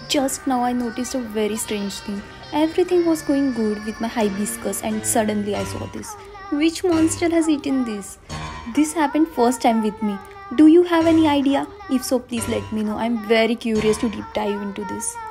Just now I noticed a very strange thing. Everything was going good with my hibiscus and suddenly I saw this. Which monster has eaten this? This happened first time with me. Do you have any idea? If so, please let me know. I'm very curious to deep dive into this.